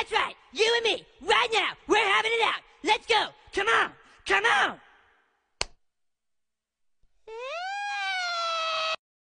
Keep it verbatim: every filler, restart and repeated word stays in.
That's right, you and me, right now, we're